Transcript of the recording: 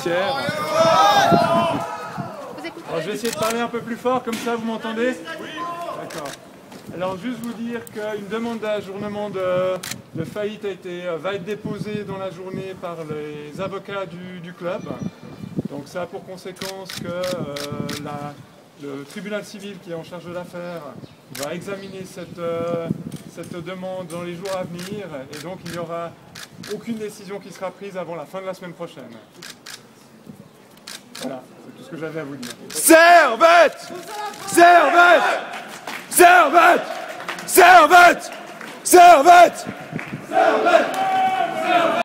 judiciaire. Alors, je vais essayer de parler un peu plus fort, comme ça vous m'entendez? D'accord. Alors juste vous dire qu'une demande d'ajournement de faillite va être déposée dans la journée par les avocats du club. Donc ça a pour conséquence que le tribunal civil qui est en charge de l'affaire va examiner cette demande dans les jours à venir et donc il n'y aura aucune décision qui sera prise avant la fin de la semaine prochaine. Voilà, c'est tout ce que j'avais à vous dire. Servette! Servette! Servette! Servette! Servette! Servette!